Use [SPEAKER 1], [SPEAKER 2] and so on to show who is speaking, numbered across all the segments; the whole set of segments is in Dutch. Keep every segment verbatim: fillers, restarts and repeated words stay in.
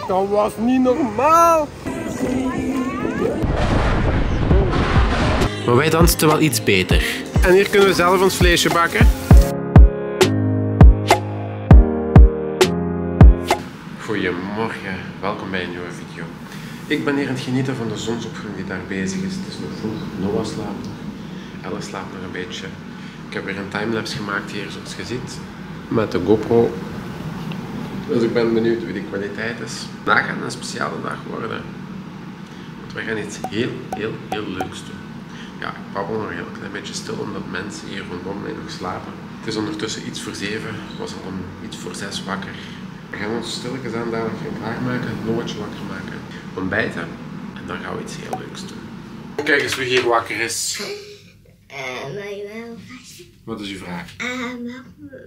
[SPEAKER 1] Dat was niet normaal.
[SPEAKER 2] Maar wij dansten wel iets beter.
[SPEAKER 1] En hier kunnen we zelf ons vleesje bakken.
[SPEAKER 2] Goedemorgen, welkom bij een nieuwe video. Ik ben hier aan het genieten van de zonsopgang die daar bezig is. Het is nog vroeg, Noah slaapt nog, Elle slaapt nog een beetje. Ik heb weer een timelapse gemaakt hier, zoals je ziet, met de GoPro. Dus ik ben benieuwd wie de kwaliteit is. Vandaag gaat een speciale dag worden. Want we gaan iets heel, heel, heel leuks doen. Ja, ik babbel nog een heel klein beetje stil omdat mensen hier rondom mij nog slapen. Het is ondertussen iets voor zeven, ik was al om iets voor zes wakker. We gaan ons stilletjes aan dadelijk gaan klaarmaken, Noah'tje wakker maken, ontbijten en dan gaan we iets heel leuks doen. Kijk eens wie hier wakker is.
[SPEAKER 3] Uh, maar wel vast.
[SPEAKER 2] Wat is uw vraag?
[SPEAKER 3] Uh, maar...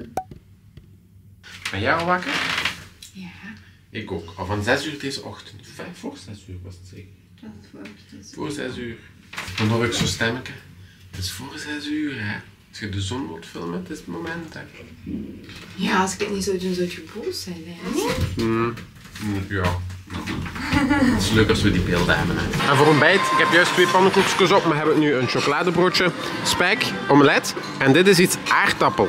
[SPEAKER 2] Ben jij al wakker?
[SPEAKER 4] Ja.
[SPEAKER 2] Ik ook. Al van zes uur deze ochtend. Vijf voor zes uur was het zeker?
[SPEAKER 4] Dat is voor zes uur.
[SPEAKER 2] Voor zes uur. Dan hoor ik zo stemmetje. Het is voor zes uur, hè. Als je de zon wilt filmen, het is het moment, hè.
[SPEAKER 4] Ja, als ik het niet zou doen, zou je boos zijn, hè?
[SPEAKER 2] Mm. Ja. Het is leuk als we die beelden hebben, hè. En voor ontbijt, ik heb juist twee pannenkoekjes op, maar heb ik nu een chocoladebroodje, spek, omelet. En dit is iets aardappel.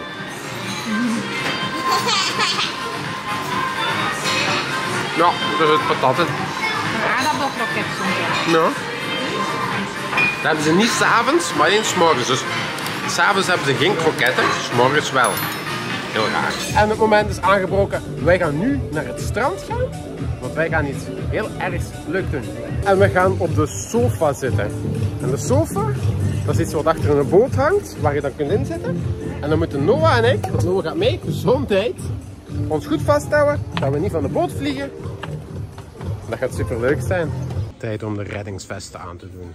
[SPEAKER 2] Ja, dat is patatten.
[SPEAKER 4] Aardappelkroket soms.
[SPEAKER 2] Ja. Dat hebben ze niet s'avonds, maar alleen 's morgens. Dus s'avonds hebben ze geen kroketten, 's morgens wel. Heel raar. En het moment is aangebroken. Wij gaan nu naar het strand gaan, want wij gaan iets heel erg leuk doen. En we gaan op de sofa zitten. En de sofa, dat is iets wat achter een boot hangt, waar je dan kunt inzitten. En dan moeten Noah en ik, want Noah gaat mee, gezondheid, ons goed vasthouden, dat we niet van de boot vliegen. Dat gaat super leuk zijn. Tijd om de reddingsvesten aan te doen.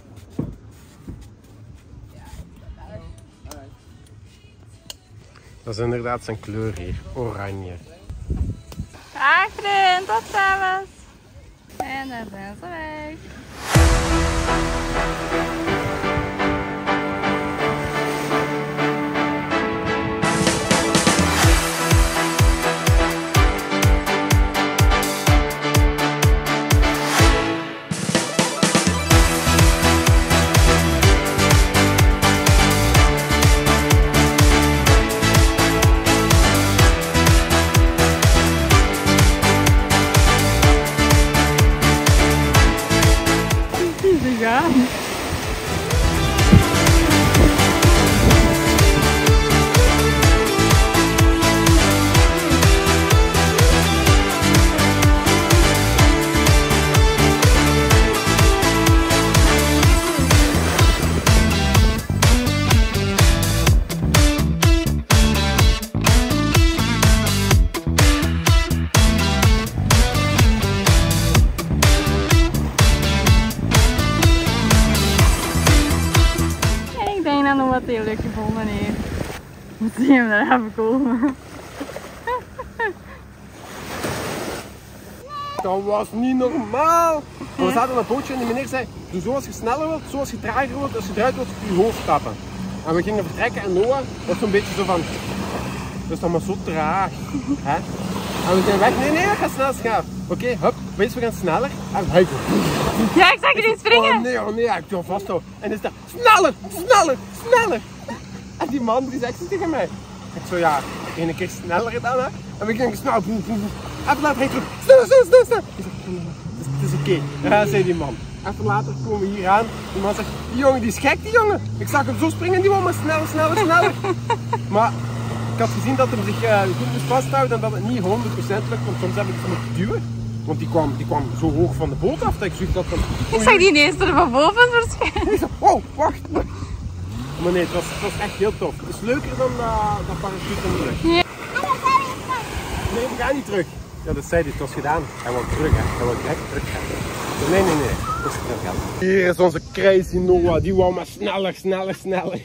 [SPEAKER 2] Dat is inderdaad zijn kleur hier, oranje.
[SPEAKER 5] Dag vriend, tot ziens. En dan zijn ze weg. Wat heel leuk gevonden heeft. Moet je hem daar even komen.
[SPEAKER 1] Dat was niet normaal. We zaten op een bootje en die meneer zei, doe zoals je sneller wilt, zoals je trager wilt, als je eruit wilt, je hoofd stappen. En we gingen vertrekken en Noah was zo'n beetje zo van, dat is toch maar zo traag. Hè? En we zijn weg, nee nee, dat gaat snel schaaf. Oké, okay, hup, wees, we gaan sneller. En hij
[SPEAKER 5] ja, ik zag je niet springen.
[SPEAKER 1] Oh nee, oh nee, ik wil vasthouden. En dan is dat, sneller, sneller, sneller. En die man die zegt tegen mij. Ik zo, ja, één keer sneller dan hè. En we gingen snel, boem, boem, boem. Even later, hij terug, sneller, sneller, sneller, sneller. Ik zeg, het is, is oké, okay. Ja, zei die man. Even later komen we hier aan. Die man zegt, die jongen die is gek, die jongen. Ik zag hem zo springen, die man maar sneller, sneller, sneller. Maar ik had gezien dat hij zich uh, goed moest vasthouden en dat het niet honderd procent lukt, want soms heb ik het moeten duwen. Want die kwam, die kwam zo hoog van de boot af dat ik zoiets dat dan...
[SPEAKER 5] Ik zag die ineens er van boven verschijnen.
[SPEAKER 1] Ik zei, oh, wacht. Maar nee, het was, het was echt heel tof. Het is leuker dan uh, dat parachute in de lucht.
[SPEAKER 5] Ja.
[SPEAKER 1] Nee, we gaan niet terug. Ja, dat zei hij, het was gedaan. Hij wil terug, hè. Hij wil direct terug gaan. Nee, nee, nee. Dat is geld. Hier is onze crazy Noah. Die wou maar sneller, sneller, sneller.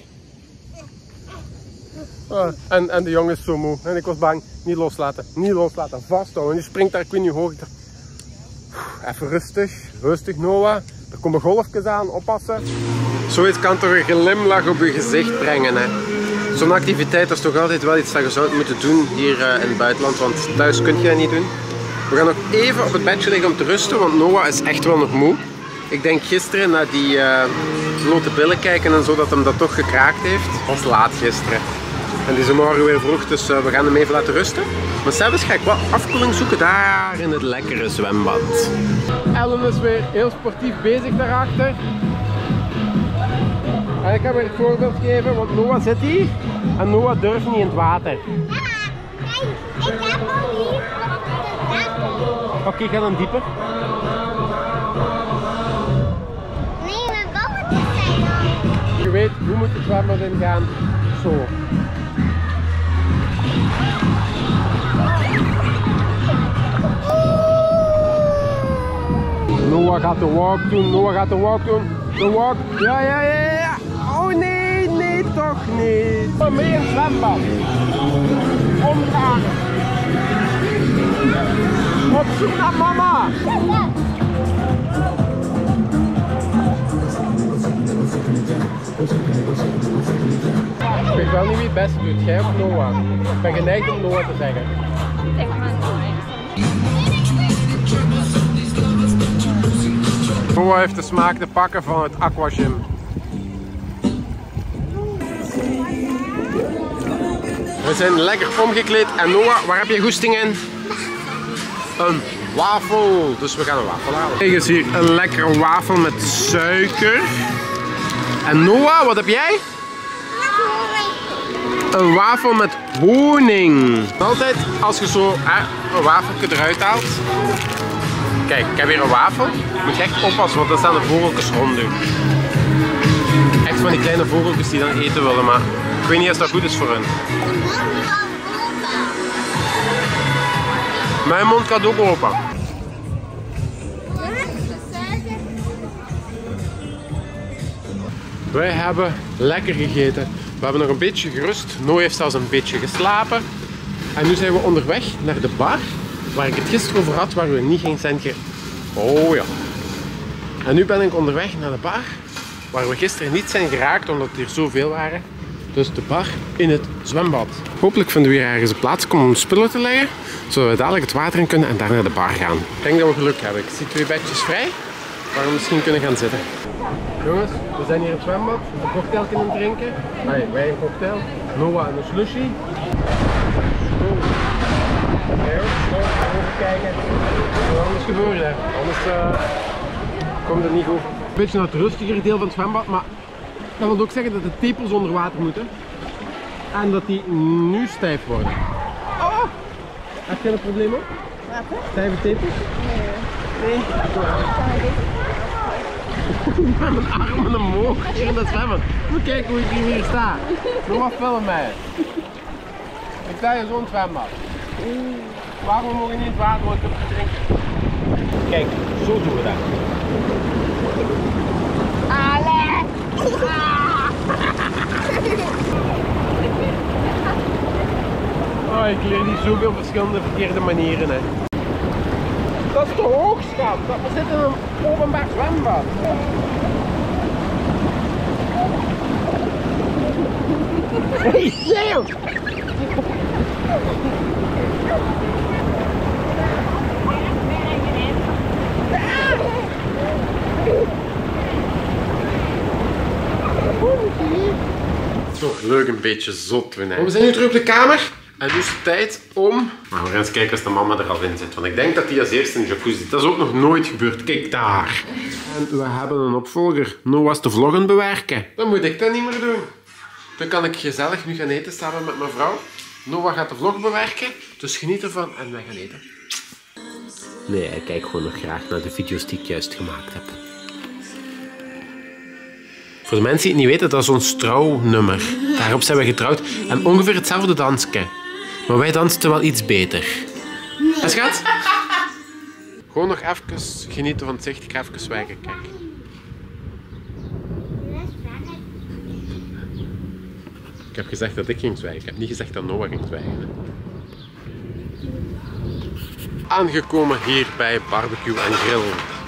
[SPEAKER 1] Uh, en, en de jongen is zo moe. En ik was bang. Niet loslaten. Niet loslaten. Vasthouden. En die springt daar, ik weet niet hoe hoog. Ik dacht, even rustig. Rustig Noah. Er komen golfjes aan. Oppassen. Zoiets kan toch een glimlach op je gezicht brengen. Zo'n activiteit is toch altijd wel iets dat je zou moeten doen hier uh, in het buitenland. Want thuis kun je dat niet doen.
[SPEAKER 2] We gaan nog even op het bedje liggen om te rusten, want Noah is echt wel nog moe. Ik denk gisteren naar die uh, blote billen kijken en zo dat hem dat toch gekraakt heeft. Het was laat gisteren. En die is morgen weer vroeg, dus uh, we gaan hem even laten rusten. Maar zelfs ga ik wel afkoeling zoeken daar in het lekkere zwembad. Ellen is weer heel sportief bezig daarachter. En ik ga weer het voorbeeld geven, want Noah zit hier en Noah durft niet in het water.
[SPEAKER 3] Ja, kijk, ik heb al hier.
[SPEAKER 2] Oké, okay, ga dan dieper.
[SPEAKER 3] Nee, mijn balletjes zijn al.
[SPEAKER 2] Je weet, hoe moet het zwembad ingaan? Zo. Noah gaat de walk doen, Noah gaat de walk doen. De walk, ja, ja, ja, ja. Oh nee, nee, toch niet. Kom mee in het zwembad. Omgaan. Op zoek naar mama. Ik weet wel niet wie het beste doet, jij of Noah? Ik ben geneigd om Noah te zeggen.
[SPEAKER 5] Ik maar
[SPEAKER 2] Noah heeft de smaak te pakken van het aquagym. We zijn lekker omgekleed en Noah, waar heb je goesting in? Een wafel, dus we gaan een wafel halen. Kijk eens hier, een lekkere wafel met suiker. En Noah, wat heb jij? Een wafel met honing. Altijd als je zo hè, een wafeltje eruit haalt. Kijk, ik heb hier een wafel. Moet je echt oppassen, want daar staan de vogeltjes rond. Echt van die kleine vogeltjes die dan eten willen, maar ik weet niet of dat goed is voor hen. Mijn mond gaat ook open. Wij hebben lekker gegeten. We hebben nog een beetje gerust. Noah heeft zelfs een beetje geslapen. En nu zijn we onderweg naar de bar. Waar ik het gisteren over had, waar we niet geen cent ge... Oh ja. En nu ben ik onderweg naar de bar. Waar we gisteren niet zijn geraakt, omdat er zoveel waren. Dus de bar in het zwembad. Hopelijk vinden we hier ergens een plaats om spullen te leggen. Zodat we dadelijk het water in kunnen en daar naar de bar gaan. Ik denk dat we geluk hebben. Ik zie twee bedjes vrij. Waar we misschien kunnen gaan zitten. Jongens, we zijn hier in het zwembad. Een cocktail kunnen drinken. Nee, wij een cocktail. Noah en een slushy. Zo. Even kijken. Wat anders gebeurt er. Anders uh, komt het niet goed. Een beetje naar het rustigere deel van het zwembad. Maar dat wil ook zeggen dat de tepels onder water moeten. En dat die nu stijf worden. Oh! Heb je een probleem op? Stijve tepels? Nee. Nee? Met mijn armen omhoog hier in het zwembad. Moet kijken hoe ik hier sta. Doe maar film mij. Ik sta hier zo'n zwembad. Waarom mogen we niet het water, want ik heb te drinken? Kijk, zo doen we dat.
[SPEAKER 3] Allee!
[SPEAKER 2] Oh, ik leer niet zoveel verschillende verkeerde manieren. Hè. Dat is te hoog, schat. We zitten in een openbaar zwembad. Hey, Theo! Toch leuk een beetje zot doen. Hè. We zijn nu terug op de kamer. En nu is het tijd om... Maar we gaan eens kijken als de mama er al in zit. Want ik denk dat die als eerste in de jacuzzi zit. Dat is ook nog nooit gebeurd. Kijk daar. En we hebben een opvolger. Noah's de vloggen bewerken. Dan moet ik dat niet meer doen. Dan kan ik gezellig nu gaan eten samen met mijn vrouw. Noah gaat de vlog bewerken. Dus geniet ervan en wij gaan eten. Nee, ik kijk gewoon nog graag naar de video's die ik juist gemaakt heb. Voor de mensen die het niet weten, dat is ons trouwnummer. Daarop zijn we getrouwd. En ongeveer hetzelfde dansje. Maar wij dansten wel iets beter. En schat? Gewoon nog even genieten van het zicht. Ik ga even zwijgen, kijk. Ik heb gezegd dat ik ging zwijgen. Ik heb niet gezegd dat Noah ging zwijgen. Hè. Aangekomen hier bij barbecue en grill.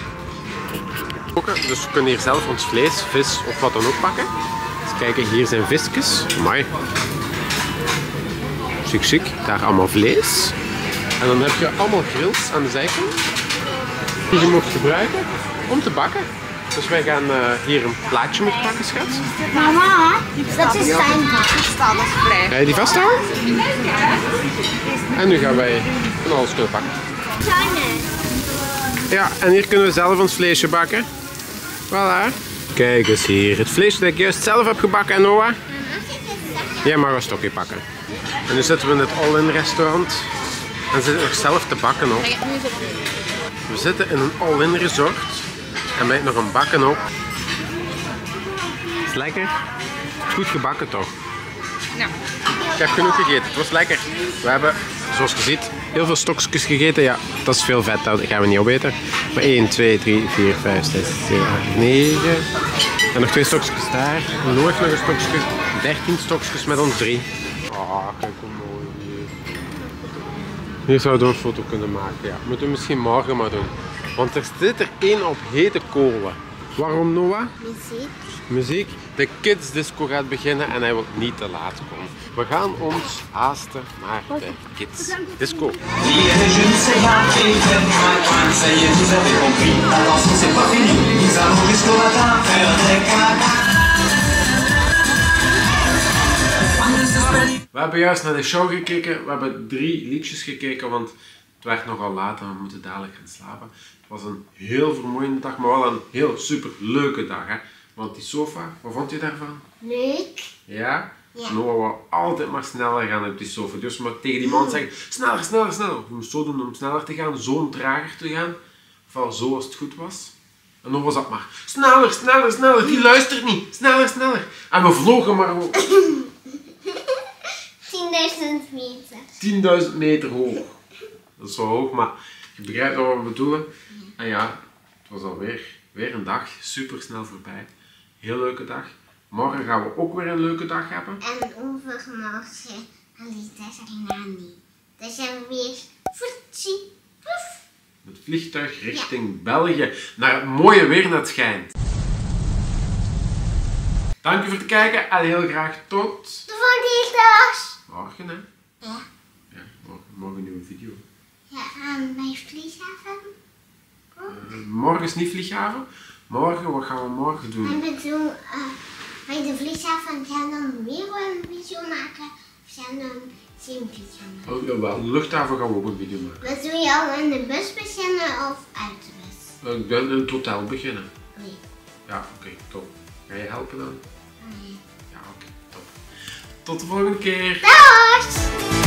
[SPEAKER 2] Dus we kunnen hier zelf ons vlees, vis of wat dan ook pakken. Dus kijken, hier zijn visjes. Amai. Chic chic. Daar allemaal vlees. En dan heb je allemaal grills aan de zijkant die je mag gebruiken om te bakken. Dus wij gaan uh, hier een plaatje mee pakken, schat.
[SPEAKER 3] Mama, dat is fijn.
[SPEAKER 2] Ga je die vasthouden? En nu gaan wij van alles kunnen pakken. Ja, en hier kunnen we zelf ons vleesje bakken. Voilà. Kijk eens hier, het vlees dat ik juist zelf heb gebakken. En Noah? Jij mag een stokje pakken. En nu zitten we in het all-in restaurant. En zitten nog zelf te bakken ook. We zitten in een all-in resort. En met nog een bakken ook. Is lekker? Goed gebakken toch?
[SPEAKER 5] Ja.
[SPEAKER 2] Ik heb genoeg gegeten, het was lekker. We hebben, zoals je ziet, heel veel stokjes gegeten. Ja, dat is veel vet, dat gaan we niet opeten. Maar één, twee, drie, vier, vijf, zes, zeven, acht, negen. En nog twee stokjes daar. En nooit nog een stokje. dertien stokjes met ons drie. Ah, kijk hoe mooi hier. Hier zouden we een foto kunnen maken. Ja, moeten we misschien morgen maar doen. Want er zit er één op hete kolen. Waarom, Noah?
[SPEAKER 3] Muziek.
[SPEAKER 2] Muziek. De kids disco gaat beginnen en hij wil niet te laat komen. We gaan ons haasten naar de kids disco. We hebben juist naar de show gekeken. We hebben drie liedjes gekeken, want het werd nogal laat en we moeten dadelijk gaan slapen. Het was een heel vermoeiende dag, maar wel een heel super leuke dag. Hè? Want die sofa, wat vond je daarvan?
[SPEAKER 3] Leuk.
[SPEAKER 2] Ja?
[SPEAKER 3] Ja.
[SPEAKER 2] Noah wou altijd maar sneller gaan op die sofa. Dus maar tegen die man zeggen, sneller, sneller, sneller. Je moest zo doen om sneller te gaan, zo trager te gaan. Ofwel zo als het goed was. En dan was dat maar, sneller, sneller, sneller. Die luistert niet. Sneller, sneller. En we vlogen maar
[SPEAKER 3] tienduizend meter.
[SPEAKER 2] tienduizend meter hoog. Dat is wel hoog, maar je begrijpt wat we bedoelen. En ja, het was alweer weer een dag. Super snel voorbij. Heel leuke dag. Morgen gaan we ook weer een leuke dag hebben.
[SPEAKER 3] En overmorgen Alita Sarinani. Dan zijn we weer voetsie. Poef.
[SPEAKER 2] Met vliegtuig richting ja. België. Naar het mooie weer dat schijnt. Dank u voor het kijken en heel graag tot...
[SPEAKER 3] De volgende dag.
[SPEAKER 2] Morgen, hè?
[SPEAKER 3] Ja.
[SPEAKER 2] Ja, morgen, morgen een nieuwe video.
[SPEAKER 3] Ja, aan mijn vlieghaven.
[SPEAKER 2] Uh, morgen is niet vlieghaven. Morgen, wat gaan we morgen doen?
[SPEAKER 3] En we doen, uh, bij de vlieghaven gaan dan weer een video maken. Of gaan dan geen video maken.
[SPEAKER 2] Oh, jawel. De luchthaven gaan we ook een video maken.
[SPEAKER 3] Wat doe je al in de bus beginnen of uit de bus?
[SPEAKER 2] Uh, ik ben in het hotel beginnen.
[SPEAKER 3] Nee.
[SPEAKER 2] Ja, oké, okay, top. Ga je helpen dan?
[SPEAKER 3] Nee.
[SPEAKER 2] Ja, oké, okay, top. Tot de volgende keer.
[SPEAKER 3] Dag!